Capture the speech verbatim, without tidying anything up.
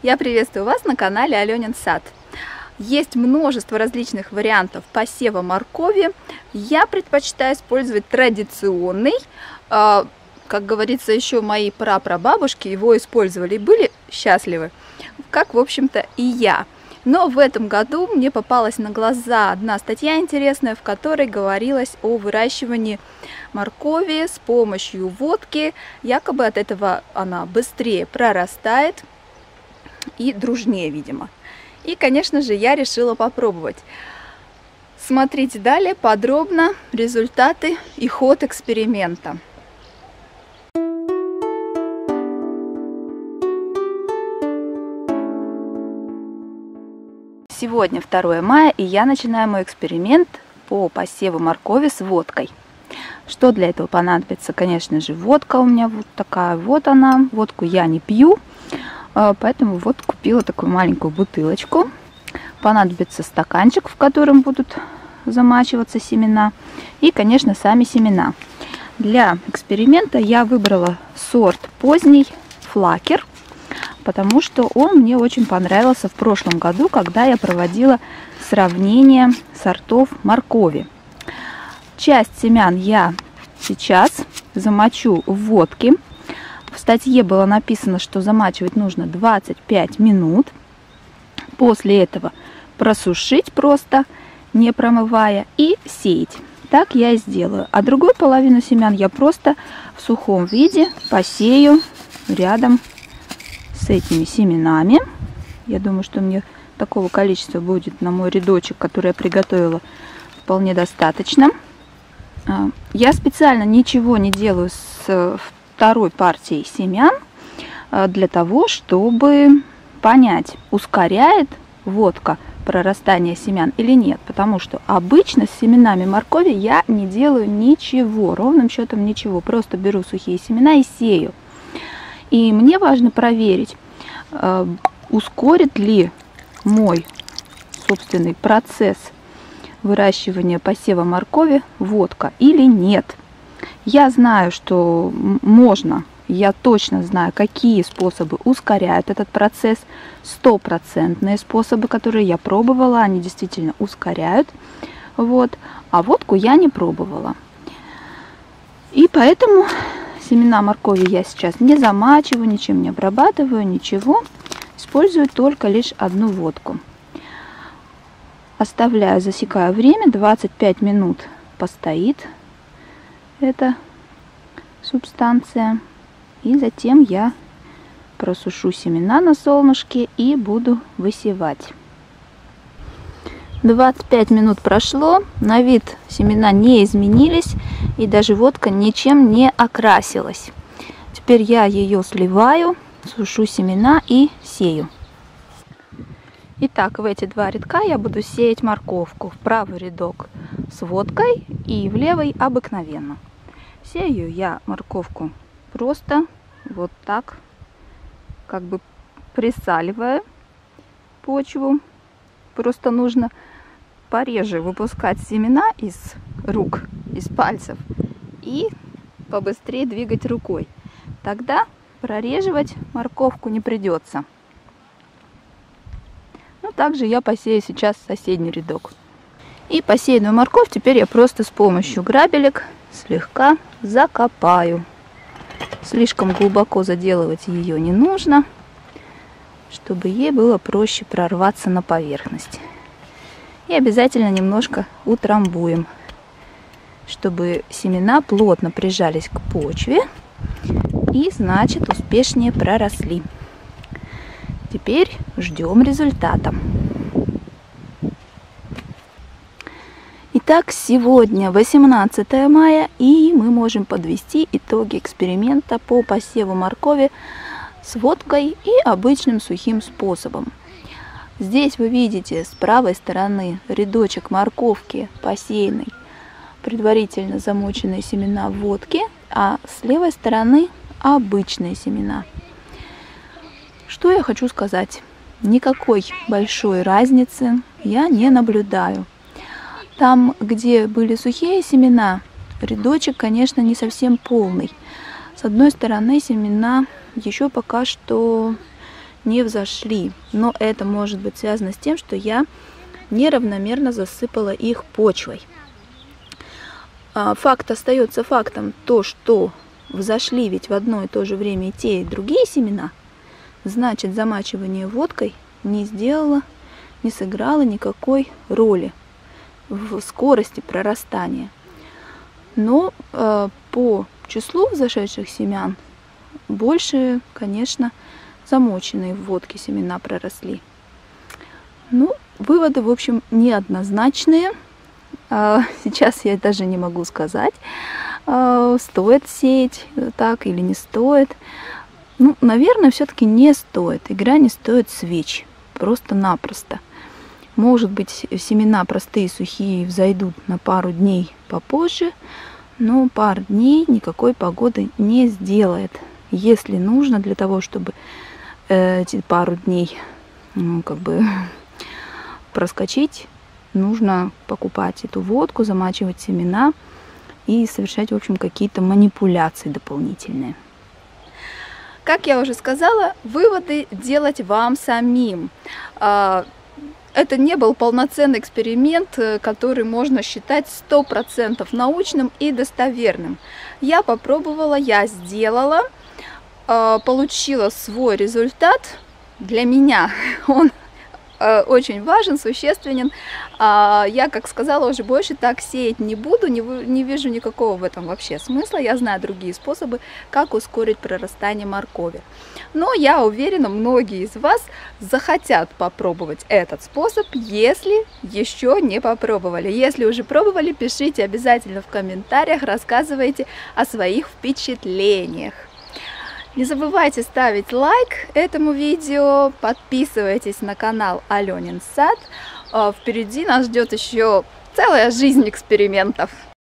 Я приветствую вас на канале Аленин сад. Есть множество различных вариантов посева моркови. Я предпочитаю использовать традиционный. Как говорится, еще мои прапрабабушки его использовали и были счастливы, как, в общем-то, и я. Но в этом году мне попалась на глаза одна статья интересная, в которой говорилось о выращивании моркови с помощью водки. Якобы от этого она быстрее прорастает и дружнее, видимо. И, конечно же, я решила попробовать. Смотрите далее подробно результаты и ход эксперимента. Сегодня второе мая, и я начинаю мой эксперимент по посеву моркови с водкой. Что для этого понадобится? Конечно же, водка у меня вот такая, вот она. Водку я не пью, поэтому вот купила такую маленькую бутылочку. Понадобится стаканчик, в котором будут замачиваться семена, и, конечно, сами семена. Для эксперимента я выбрала сорт поздний флакер, потому что он мне очень понравился в прошлом году, когда я проводила сравнение сортов моркови. Часть семян я сейчас замочу в водке. В статье было написано, что замачивать нужно двадцать пять минут. После этого просушить просто, не промывая, и сеять. Так я и сделаю. А другую половину семян я просто в сухом виде посею рядом с этими семенами. Я думаю, что мне такого количества будет на мой рядочек, который я приготовила, вполне достаточно. Я специально ничего не делаю с второй партией семян для того, чтобы понять, ускоряет водка прорастание семян или нет. Потому что обычно с семенами моркови я не делаю ничего, ровным счетом ничего. Просто беру сухие семена и сею. И мне важно проверить, ускорит ли мой собственный процесс выращивания посева моркови водка или нет. Я знаю, что можно, я точно знаю, какие способы ускоряют этот процесс. Стопроцентные способы, которые я пробовала, они действительно ускоряют. Вот. А водку я не пробовала. И поэтому семена моркови я сейчас не замачиваю, ничем не обрабатываю, ничего. Использую только лишь одну водку. Оставляю, засекаю время, двадцать пять минут постоит эта субстанция. И затем я просушу семена на солнышке и буду высевать. двадцать пять минут прошло, на вид семена не изменились, и даже водка ничем не окрасилась. Теперь я ее сливаю, сушу семена и сею. Итак, в эти два рядка я буду сеять морковку. В правый рядок с водкой и в левый обыкновенно. Сею я морковку просто вот так, как бы присаливая почву. Просто нужно пореже выпускать семена из рук, из пальцев, и побыстрее двигать рукой. Тогда прореживать морковку не придется. Ну, также я посею сейчас соседний рядок. И посеянную морковь теперь я просто с помощью грабелек слегка закопаю. Слишком глубоко заделывать ее не нужно, чтобы ей было проще прорваться на поверхность. И обязательно немножко утрамбуем, чтобы семена плотно прижались к почве и, значит, успешнее проросли. Теперь ждем результата. Итак, сегодня восемнадцатое мая, и мы можем подвести итоги эксперимента по посеву моркови с водкой и обычным сухим способом. Здесь вы видите с правой стороны рядочек морковки посеянный, предварительно замоченные семена в водке, а с левой стороны обычные семена. Что я хочу сказать? Никакой большой разницы я не наблюдаю. Там, где были сухие семена, рядочек, конечно, не совсем полный. С одной стороны, семена еще пока что не взошли. Но это может быть связано с тем, что я неравномерно засыпала их почвой. Факт остается фактом, то, что взошли ведь в одно и то же время и те, и другие семена, значит, замачивание водкой не сделало, не сыграло никакой роли в скорости прорастания. Но э, по числу взошедших семян больше, конечно, замоченные в водке семена проросли. Ну, выводы, в общем, неоднозначные. Сейчас я даже не могу сказать, стоит сеять так или не стоит. Ну, наверное, все-таки не стоит. Игра не стоит свеч. Просто-напросто. Может быть, семена простые, сухие взойдут на пару дней попозже, но пару дней никакой погоды не сделает. Если нужно для того, чтобы эти пару дней, ну, как бы проскочить, нужно покупать эту водку, замачивать семена и совершать, в общем, какие-то манипуляции дополнительные. Как я уже сказала, выводы делать вам самим. Это не был полноценный эксперимент, который можно считать сто процентов научным и достоверным. Я попробовала, я сделала, получила свой результат. Для меня он очень важен, существенен. Я, как сказала, уже больше так сеять не буду, не, не вижу никакого в этом вообще смысла. Я знаю другие способы, как ускорить прорастание моркови. Но я уверена, многие из вас захотят попробовать этот способ, если еще не попробовали. Если уже пробовали, пишите обязательно в комментариях, рассказывайте о своих впечатлениях. Не забывайте ставить лайк этому видео, подписывайтесь на канал Аленин сад. Впереди нас ждет еще целая жизнь экспериментов.